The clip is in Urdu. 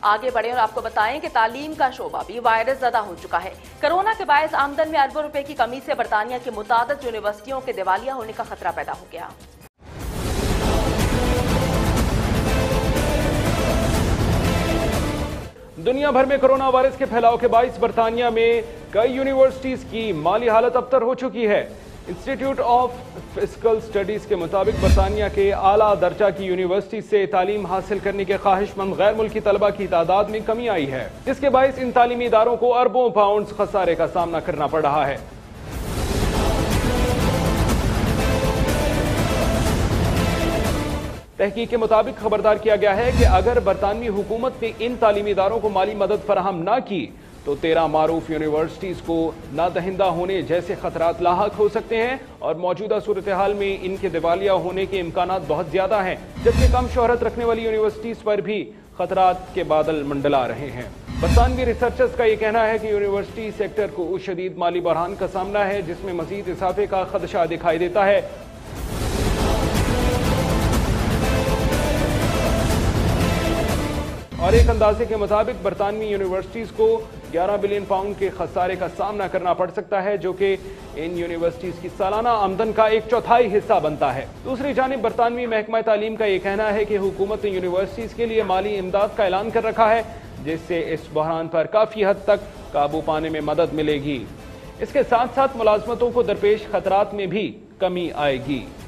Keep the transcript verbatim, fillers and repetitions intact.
آگے بڑھیں اور آپ کو بتائیں کہ تعلیم کا شعبہ بھی وائرس زدہ ہو چکا ہے۔ کرونا کے باعث آمدن میں اربوں روپے کی کمی سے برطانیہ کی متعدد یونیورسٹیوں کے دیوالیہ ہونے کا خطرہ پیدا ہو گیا۔ دنیا بھر میں کرونا وائرس کے پھیلاؤ کے باعث برطانیہ میں کئی یونیورسٹیز کی مالی حالت ابتر ہو چکی ہے۔ انسٹیٹیوٹ آف فسکل سٹڈیز کے مطابق برطانیہ کے اعلیٰ درجہ کی یونیورسٹی سے تعلیم حاصل کرنے کے خواہش مند غیر ملکی طلبہ کی تعداد میں کمی آئی ہے، جس کے باعث ان تعلیمی اداروں کو اربوں پاؤنڈز خسارے کا سامنا کرنا پڑ رہا ہے۔ تحقیق کے مطابق خبردار کیا گیا ہے کہ اگر برطانوی حکومت نے ان تعلیمی اداروں کو مالی مدد فراہم نہ کی تو تیرہ معروف یونیورسٹیز کو نہ دہندہ ہونے جیسے خطرات لاحق ہو سکتے ہیں اور موجودہ صورتحال میں ان کے دیوالیہ ہونے کے امکانات بہت زیادہ ہیں، جبکہ کم شہرت رکھنے والی یونیورسٹیز پر بھی خطرات کے بادل منڈلا رہے ہیں۔ برطانوی ریسرچرز کا یہ کہنا ہے کہ یونیورسٹی سیکٹر کو شدید مالی بحران کا سامنا ہے، جس میں مزید اضافے کا خدشہ دکھائی دیتا ہے۔ اور ایک اندازے کے مطابق برطانوی یونیورسٹیز کو گیارہ بلین پاؤنڈ کے خسارے کا سامنا کرنا پڑ سکتا ہے، جو کہ ان یونیورسٹیز کی سالانہ آمدن کا ایک چوتھائی حصہ بنتا ہے۔ دوسری جانب برطانوی محکمہ تعلیم کا یہ کہنا ہے کہ حکومت نے یونیورسٹیز کے لیے مالی امداد کا اعلان کر رکھا ہے، جس سے اس بحران پر کافی حد تک قابو پانے میں مدد ملے گی۔ اس کے ساتھ ساتھ ملازمتوں کو درپیش خطرات میں بھی کمی آئے گی۔